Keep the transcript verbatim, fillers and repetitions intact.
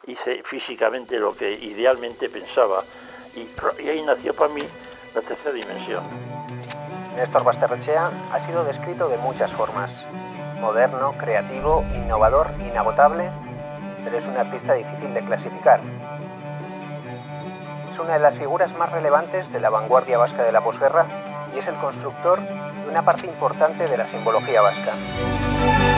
hice físicamente lo que idealmente pensaba y, y ahí nació para mí la tercera dimensión. Néstor Basterrechea ha sido descrito de muchas formas: moderno, creativo, innovador, inagotable, pero es un artista difícil de clasificar. Es una de las figuras más relevantes de la vanguardia vasca de la posguerra y es el constructor de una parte importante de la simbología vasca.